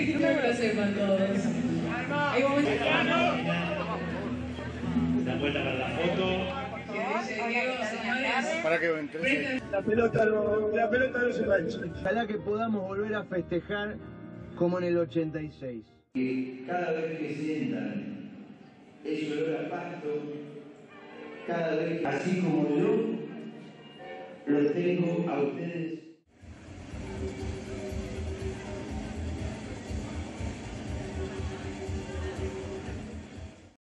No me lo sepan todos. Hay momentos La vuelta para la foto. que dice Diego, señores. Para que entre. La pelota no se mancha. Ojalá que podamos volver a festejar como en el 86. Que cada vez que sientan ese olor a pasto, cada vez, así como yo, los tengo a ustedes